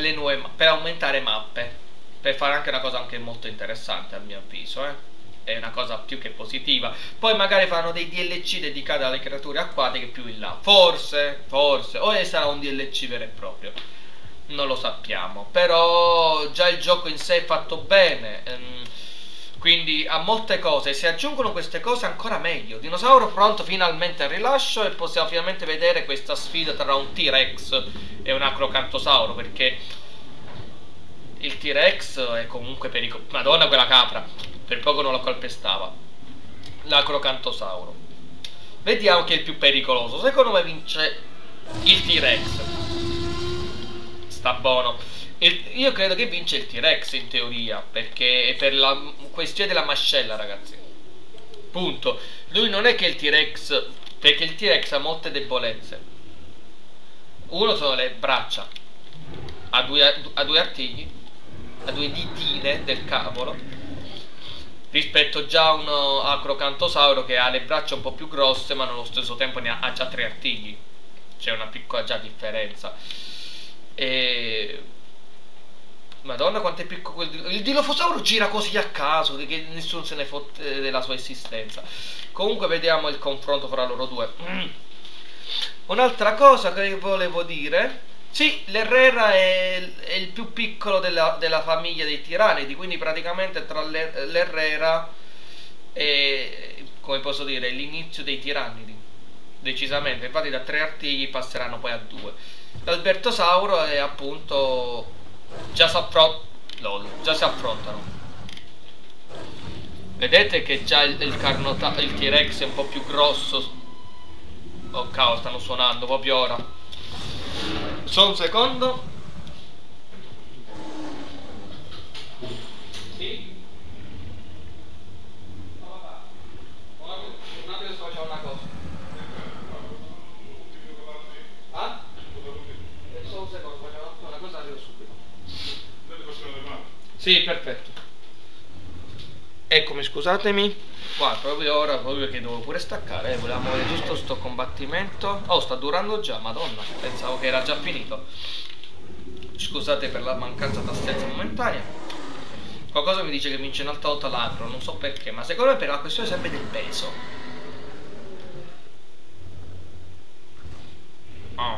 S1: mappe, per fare anche una cosa anche molto interessante a mio avviso, è una cosa più che positiva. Poi magari fanno dei DLC dedicati alle creature acquatiche più in là, forse, o sarà un DLC vero e proprio, non lo sappiamo, però già il gioco in sé è fatto bene, quindi a molte cose, se aggiungono queste cose ancora meglio. Dinosauro pronto finalmente al rilascio, e possiamo finalmente vedere questa sfida tra un T-Rex e un Acrocantosauro, perché il T-Rex è comunque pericoloso. Madonna, quella capra, per poco non lo calpestava. L'Acrocantosauro, vediamo chi è il più pericoloso. Secondo me vince il T-Rex, sta buono. Io credo che vince il T-Rex in teoria, perché è per la questione della mascella, ragazzi, punto. Lui non è che il T-Rex, perché il T-Rex ha molte debolezze. Uno sono le braccia, ha due artigli, ha due ditine del cavolo, rispetto già a un Acrocantosauro che ha le braccia un po' più grosse ma nello stesso tempo ha già 3 artigli. C'è una piccola già differenza. Madonna quanto è piccolo il Dilophosauro, gira così a caso che nessuno se ne fotte della sua esistenza. Comunque vediamo il confronto fra loro due. Un'altra cosa che volevo dire, Sì, l'Herrera è il più piccolo della famiglia dei tiranidi, quindi praticamente tra l'Herrera e, come posso dire, l'inizio dei tirannidi, decisamente. Infatti da 3 artigli passeranno poi a 2. L'Albertosauro è appunto già si affrontano. Vedete che già il T-Rex è un po' più grosso. Oh cavolo, stanno suonando proprio ora. Solo un secondo. Sì? No, papà. Un attimo sto facendo una cosa. Ah? Solo un secondo, facciamo una cosa, arrivo subito. Sì, perfetto. Eccomi, scusatemi. Qua, proprio ora, proprio che devo pure staccare, volevamo vedere giusto sto combattimento. Oh, sta durando già, madonna, pensavo che era già finito. Scusate per la mancanza d'assistenza momentanea. Qualcosa mi dice che vince un'altra volta l'agro, non so perché, ma secondo me per la questione sempre del peso. Oh.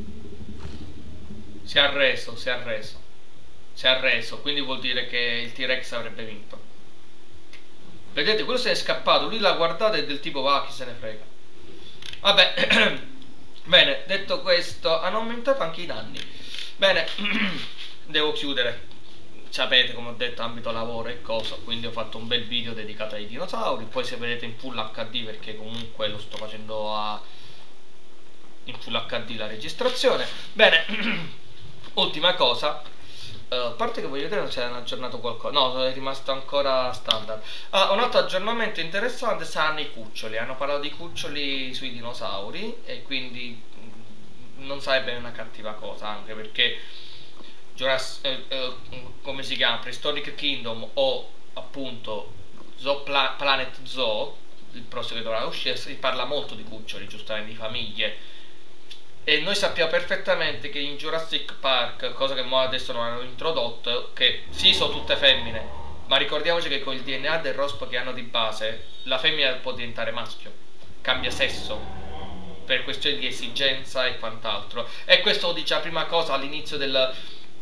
S1: Si è arreso, si è arreso. Si è arreso, quindi vuol dire che il T-Rex avrebbe vinto. Vedete, quello se ne è scappato, lui l'ha guardato e del tipo va, chi se ne frega. Vabbè, bene, detto questo, hanno aumentato anche i danni. Bene, devo chiudere. Sapete, come ho detto, ambito lavoro e cosa, quindi ho fatto un bel video dedicato ai dinosauri. Poi se vedete in full HD, perché comunque lo sto facendo in full HD la registrazione. Bene, ultima cosa. A parte che voglio vedere se hanno aggiornato qualcosa. No, è rimasto ancora standard. Un altro aggiornamento interessante saranno i cuccioli. Hanno parlato di cuccioli sui dinosauri e quindi non sarebbe una cattiva cosa, anche perché come si chiama? Prehistoric Kingdom o appunto Planet Zoo, il prossimo che dovrà uscire, si parla molto di cuccioli, giustamente di famiglie. E noi sappiamo perfettamente che in Jurassic Park, cosa che adesso non hanno introdotto, che sì, sono tutte femmine, ma ricordiamoci che con il DNA del rospo che hanno di base, la femmina può diventare maschio, cambia sesso, per questioni di esigenza e quant'altro. E questo lo dice la prima cosa all'inizio del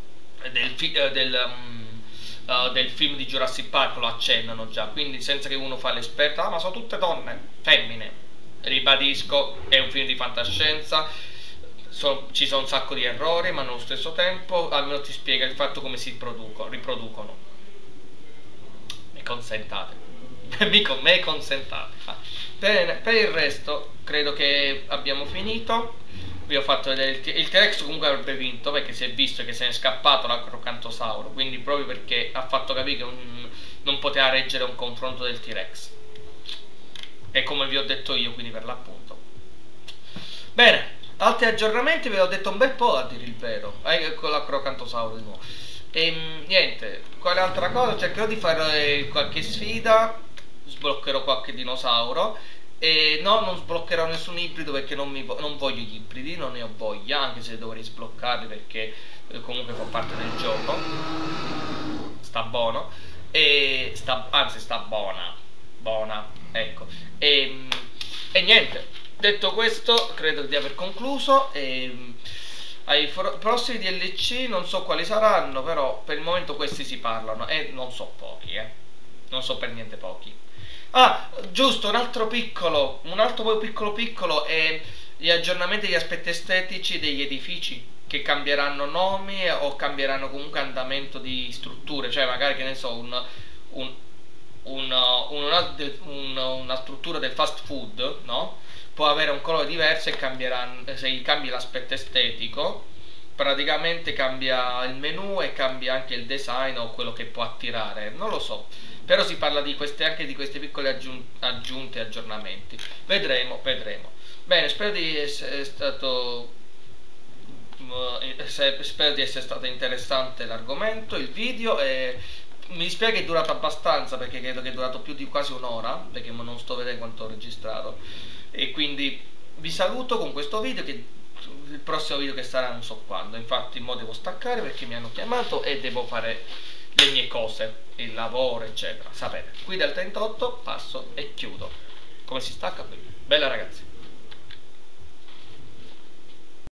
S1: film di Jurassic Park, lo accennano già, quindi senza che uno fa l'esperto, ma sono tutte donne, femmine. Ribadisco, è un film di fantascienza. Ci sono un sacco di errori, ma nello stesso tempo almeno ti spiega il fatto come si riproducono. Mi consentate. Me consentate. Bene, per il resto credo che abbiamo finito. Vi ho fatto vedere il T-Rex, comunque avrebbe vinto perché si è visto che se ne è scappato l'acrocantosauro, quindi proprio perché ha fatto capire che non poteva reggere un confronto del T-Rex. E come vi ho detto io, quindi per l'appunto. Bene. Altri aggiornamenti ve l'ho detto un bel po', a dire il vero, con l'acrocantosauro di nuovo. E niente, quale altra cosa? Cercherò di fare qualche sfida, sbloccherò qualche dinosauro. E no, non sbloccherò nessun ibrido perché non voglio gli ibridi, non ne ho voglia, anche se dovrei sbloccarli perché comunque fa parte del gioco. Sta buono. Anzi, sta buona, ecco. E niente. Detto questo, credo di aver concluso. Ai prossimi DLC non so quali saranno, però per il momento questi si parlano e non so pochi, non so per niente pochi. Giusto, un altro poi piccolo è gli aggiornamenti degli aspetti estetici degli edifici, che cambieranno nomi o cambieranno comunque andamento di strutture, cioè magari, che ne so, una struttura del fast food, no? Può avere un colore diverso e se gli cambi l'aspetto estetico, praticamente cambia il menu e cambia anche il design o quello che può attirare, non lo so. Però si parla anche di queste piccole aggiunte e aggiornamenti. Vedremo. Bene, spero di essere stato interessante l'argomento, il video, e mi dispiace che è durato abbastanza perché credo che è durato più di quasi un'ora, perché non sto vedendo quanto ho registrato. E quindi vi saluto con questo video, che il prossimo video che sarà non so quando, infatti mo devo staccare perché mi hanno chiamato e devo fare le mie cose, il lavoro eccetera, sapete. Qui dal 38 passo e chiudo. Come si stacca qui? Bella ragazzi.